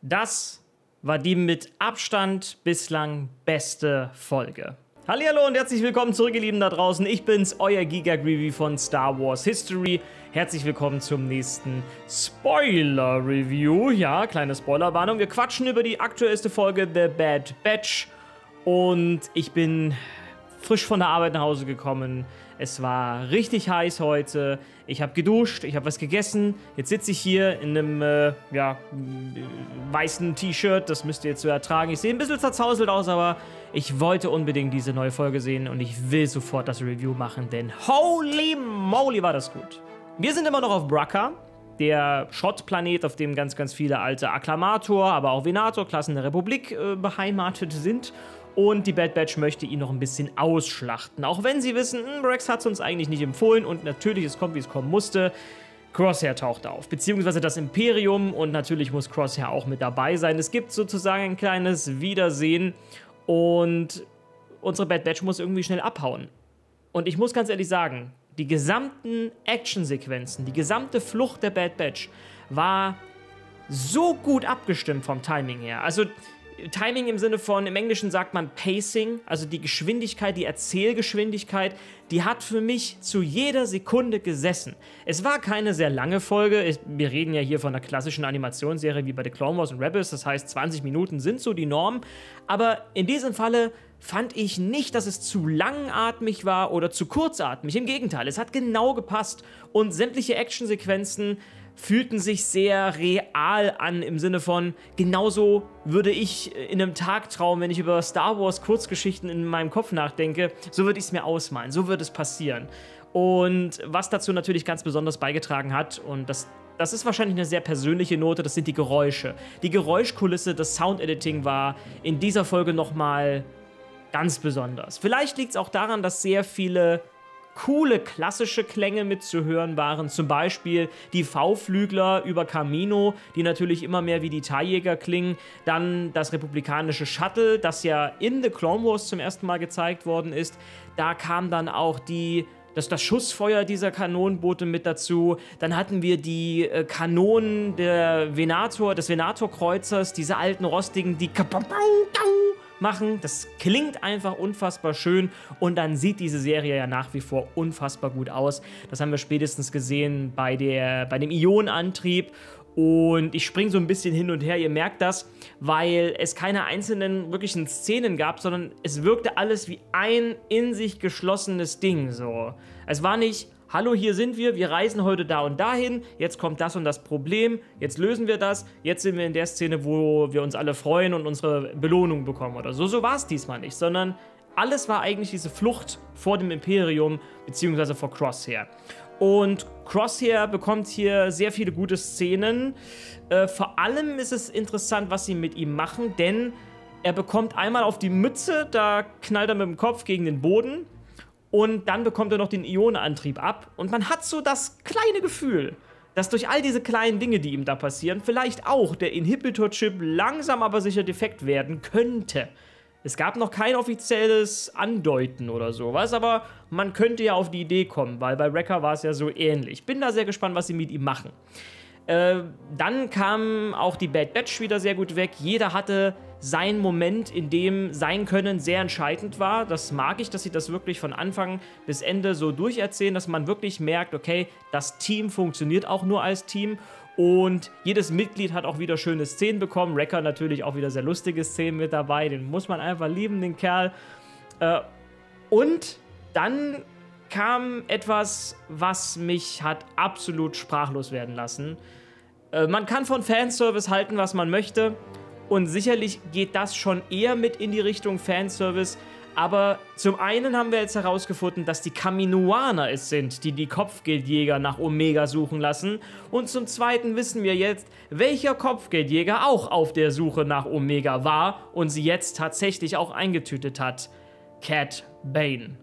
Das war die mit Abstand bislang beste Folge. Hallihallo und herzlich willkommen zurück, ihr Lieben da draußen. Ich bin's, euer Giga-Greevy von Star Wars History. Herzlich willkommen zum nächsten Spoiler-Review. Ja, kleine Spoilerwarnung. Wir quatschen über die aktuellste Folge The Bad Batch. Und ich bin frisch von der Arbeit nach Hause gekommen. Es war richtig heiß heute. Ich habe geduscht, ich habe was gegessen. Jetzt sitze ich hier in einem weißen T-Shirt. Das müsst ihr jetzt so ertragen. Ich sehe ein bisschen zerzauselt aus, aber ich wollte unbedingt diese neue Folge sehen und ich will sofort das Review machen, denn holy moly war das gut. Wir sind immer noch auf Bracca, der Schrottplanet, auf dem ganz, ganz viele alte Akklamator, aber auch Venator-Klassen der Republik beheimatet sind. Und die Bad Batch möchte ihn noch ein bisschen ausschlachten. Auch wenn sie wissen, Rex hat es uns eigentlich nicht empfohlen. Und natürlich, es kommt, wie es kommen musste. Crosshair taucht auf. Beziehungsweise das Imperium. Und natürlich muss Crosshair auch mit dabei sein. Es gibt sozusagen ein kleines Wiedersehen. Und unsere Bad Batch muss irgendwie schnell abhauen. Und ich muss ganz ehrlich sagen, die gesamten Actionsequenzen, die gesamte Flucht der Bad Batch war so gut abgestimmt vom Timing her. Also Timing im Sinne von, im Englischen sagt man Pacing, also die Geschwindigkeit, die Erzählgeschwindigkeit, die hat für mich zu jeder Sekunde gesessen. Es war keine sehr lange Folge, wir reden ja hier von einer klassischen Animationsserie wie bei The Clone Wars und Rebels, das heißt 20 Minuten sind so die Norm, aber in diesem Falle fand ich nicht, dass es zu langatmig war oder zu kurzatmig, im Gegenteil, es hat genau gepasst und sämtliche Actionsequenzen fühlten sich sehr real an, im Sinne von, genauso würde ich in einem Tagtraum, wenn ich über Star Wars Kurzgeschichten in meinem Kopf nachdenke, so würde ich es mir ausmalen, so würde es passieren. Und was dazu natürlich ganz besonders beigetragen hat, und das ist wahrscheinlich eine sehr persönliche Note, das sind die Geräusche. Die Geräuschkulisse, das Soundediting war in dieser Folge nochmal ganz besonders. Vielleicht liegt es auch daran, dass sehr viele coole klassische Klänge mitzuhören waren, zum Beispiel die V-Flügler über Kamino, die natürlich immer mehr wie die TIE-Jäger klingen, dann das republikanische Shuttle, das ja in The Clone Wars zum ersten Mal gezeigt worden ist, da kam dann auch das Schussfeuer dieser Kanonenboote mit dazu. Dann hatten wir die Kanonen des Venator-Kreuzers, diese alten rostigen, die machen. Das klingt einfach unfassbar schön und dann sieht diese Serie ja nach wie vor unfassbar gut aus. Das haben wir spätestens gesehen bei dem Ionenantrieb. Und ich springe so ein bisschen hin und her, ihr merkt das, weil es keine einzelnen wirklichen Szenen gab, sondern es wirkte alles wie ein in sich geschlossenes Ding. So. Es war nicht, hallo, hier sind wir reisen heute da und dahin, jetzt kommt das und das Problem, jetzt lösen wir das, jetzt sind wir in der Szene, wo wir uns alle freuen und unsere Belohnung bekommen oder so. So war es diesmal nicht, sondern alles war eigentlich diese Flucht vor dem Imperium, beziehungsweise vor Crosshair. Und Crosshair bekommt hier sehr viele gute Szenen. Vor allem ist es interessant, was sie mit ihm machen, denn er bekommt einmal auf die Mütze, da knallt er mit dem Kopf gegen den Boden und dann bekommt er noch den Ionenantrieb ab. Und man hat so das kleine Gefühl, dass durch all diese kleinen Dinge, die ihm da passieren, vielleicht auch der Inhibitor-Chip langsam aber sicher defekt werden könnte. Es gab noch kein offizielles Andeuten oder sowas, aber man könnte ja auf die Idee kommen, weil bei Wrecker war es ja so ähnlich. Bin da sehr gespannt, was sie mit ihm machen. Dann kam auch die Bad Batch wieder sehr gut weg. Jeder hatte seinen Moment, in dem sein Können sehr entscheidend war. Das mag ich, dass sie das wirklich von Anfang bis Ende so durcherzählen, dass man wirklich merkt, okay, das Team funktioniert auch nur als Team. Und jedes Mitglied hat auch wieder schöne Szenen bekommen. Wrecker natürlich auch wieder sehr lustige Szenen mit dabei. Den muss man einfach lieben, den Kerl. Und dann kam etwas, was mich hat absolut sprachlos werden lassen. Man kann von Fanservice halten, was man möchte. Und sicherlich geht das schon eher mit in die Richtung Fanservice. Aber zum einen haben wir jetzt herausgefunden, dass die Kaminoaner es sind, die die Kopfgeldjäger nach Omega suchen lassen. Und zum zweiten wissen wir jetzt, welcher Kopfgeldjäger auch auf der Suche nach Omega war und sie jetzt tatsächlich auch eingetütet hat. Cad Bane.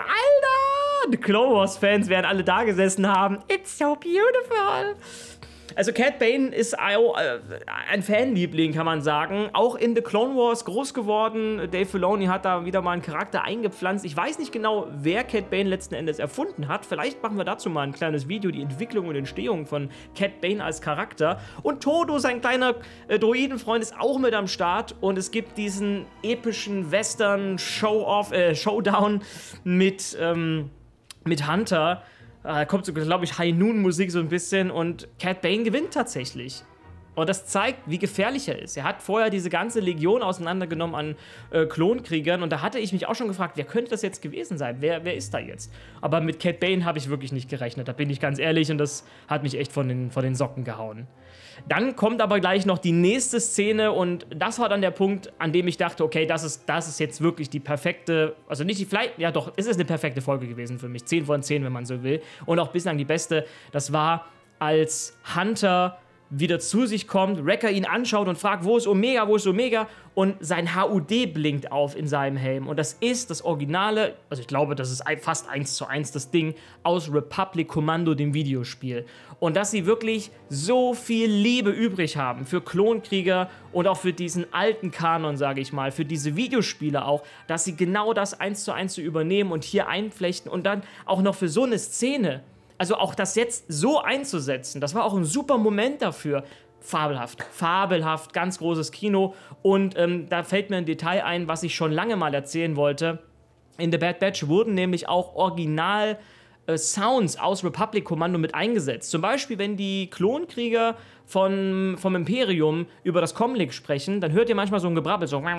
Alter! Die Clone Wars Fans werden alle da gesessen haben. It's so beautiful. Also Cad Bane ist ein Fanliebling, kann man sagen. Auch in The Clone Wars groß geworden. Dave Filoni hat da wieder mal einen Charakter eingepflanzt. Ich weiß nicht genau, wer Cad Bane letzten Endes erfunden hat. Vielleicht machen wir dazu mal ein kleines Video, die Entwicklung und Entstehung von Cad Bane als Charakter. Und Todo, sein kleiner Droidenfreund, ist auch mit am Start. Und es gibt diesen epischen Western-Showdown mit Hunter. Da kommt so, glaube ich, High Noon Musik so ein bisschen und Cad Bane gewinnt tatsächlich. Und das zeigt, wie gefährlich er ist. Er hat vorher diese ganze Legion auseinandergenommen an Klonkriegern und da hatte ich mich auch schon gefragt, wer könnte das jetzt gewesen sein? Wer ist da jetzt? Aber mit Cad Bane habe ich wirklich nicht gerechnet, da bin ich ganz ehrlich und das hat mich echt von den Socken gehauen. Dann kommt aber gleich noch die nächste Szene und das war dann der Punkt, an dem ich dachte, okay, das ist jetzt wirklich die perfekte, also nicht die, vielleicht, ja doch, es ist eine perfekte Folge gewesen für mich. 10 von 10, wenn man so will. Und auch bislang die beste. Das war, als Hunter wieder zu sich kommt, Wrecker ihn anschaut und fragt, wo ist Omega, wo ist Omega? Und sein HUD blinkt auf in seinem Helm. Und das ist das Originale, also ich glaube, das ist fast 1:1 das Ding, aus Republic Commando, dem Videospiel. Und dass sie wirklich so viel Liebe übrig haben für Klonkrieger und auch für diesen alten Kanon, sage ich mal, für diese Videospiele auch, dass sie genau das 1:1 so übernehmen und hier einflechten und dann auch noch für so eine Szene. Also auch das jetzt so einzusetzen, das war auch ein super Moment dafür. Fabelhaft, ganz großes Kino. Und da fällt mir ein Detail ein, was ich schon lange mal erzählen wollte. In The Bad Batch wurden nämlich auch Original Sounds aus Republic Commando mit eingesetzt. Zum Beispiel, wenn die Klonkrieger vom Imperium über das Comlink sprechen, dann hört ihr manchmal so ein Gebrabbel, so.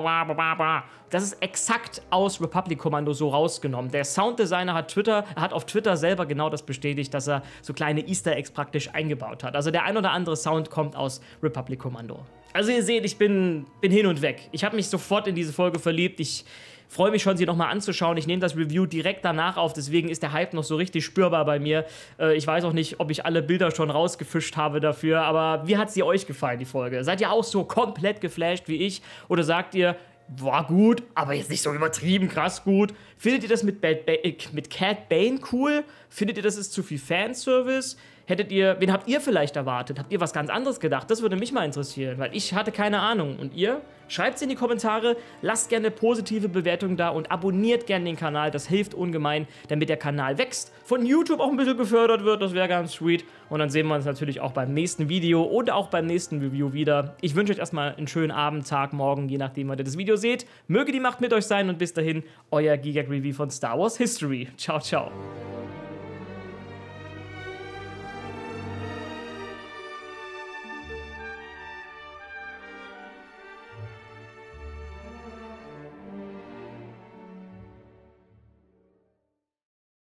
Das ist exakt aus Republic Commando so rausgenommen. Der Sounddesigner hat auf Twitter selber genau das bestätigt, dass er so kleine Easter Eggs praktisch eingebaut hat. Also der ein oder andere Sound kommt aus Republic Commando. Also ihr seht, ich bin hin und weg. Ich habe mich sofort in diese Folge verliebt. Ich freue mich schon, sie nochmal anzuschauen. Ich nehme das Review direkt danach auf, deswegen ist der Hype noch so richtig spürbar bei mir. Ich weiß auch nicht, ob ich alle Bilder schon rausgefischt habe dafür, aber wie hat sie euch gefallen, die Folge? Seid ihr auch so komplett geflasht wie ich? Oder sagt ihr, war gut, aber jetzt nicht so übertrieben krass gut? Findet ihr das mit Cad Bane cool? Findet ihr, das ist zu viel Fanservice? Wen habt ihr vielleicht erwartet? Habt ihr was ganz anderes gedacht? Das würde mich mal interessieren, weil ich hatte keine Ahnung. Und ihr? Schreibt's in die Kommentare, lasst gerne positive Bewertungen da und abonniert gerne den Kanal. Das hilft ungemein, damit der Kanal wächst, von YouTube auch ein bisschen gefördert wird. Das wäre ganz sweet. Und dann sehen wir uns natürlich auch beim nächsten Video oder auch beim nächsten Review wieder. Ich wünsche euch erstmal einen schönen Abend, Tag, Morgen, je nachdem, wann ihr das Video seht. Möge die Macht mit euch sein und bis dahin, euer Giga Review von Star Wars History. Ciao, ciao.